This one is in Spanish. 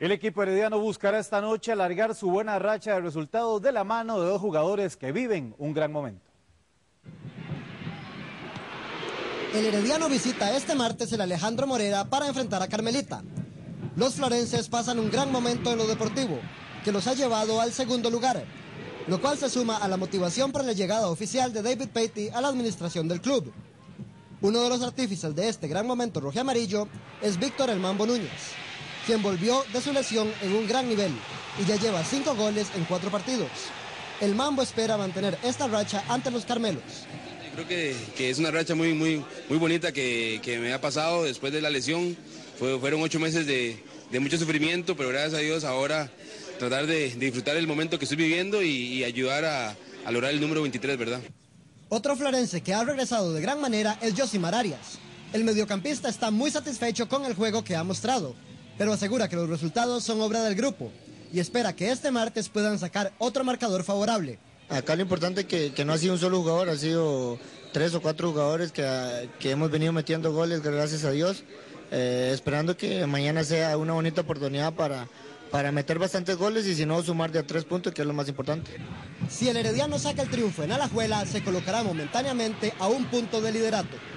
El equipo herediano buscará esta noche alargar su buena racha de resultados de la mano de dos jugadores que viven un gran momento. El herediano visita este martes el Alejandro Morera para enfrentar a Carmelita. Los florenses pasan un gran momento en lo deportivo, que los ha llevado al segundo lugar, lo cual se suma a la motivación por la llegada oficial de David Patey a la administración del club. Uno de los artífices de este gran momento rojiamarillo es Víctor El Mambo Núñez, quien volvió de su lesión en un gran nivel y ya lleva 5 goles en 4 partidos. El Mambo espera mantener esta racha ante los Carmelos. Creo que es una racha muy bonita que me ha pasado después de la lesión. Fueron 8 meses de mucho sufrimiento, pero gracias a Dios ahora tratar de disfrutar el momento que estoy viviendo y ayudar a lograr el número 23, ¿verdad? Otro florense que ha regresado de gran manera es Josimar Arias. El mediocampista está muy satisfecho con el juego que ha mostrado, pero asegura que los resultados son obra del grupo y espera que este martes puedan sacar otro marcador favorable. Acá lo importante es que no ha sido un solo jugador, ha sido 3 o 4 jugadores que hemos venido metiendo goles, gracias a Dios, esperando que mañana sea una bonita oportunidad para meter bastantes goles y si no sumar de a 3 puntos, que es lo más importante. Si el herediano saca el triunfo en Alajuela, se colocará momentáneamente a un punto de liderato.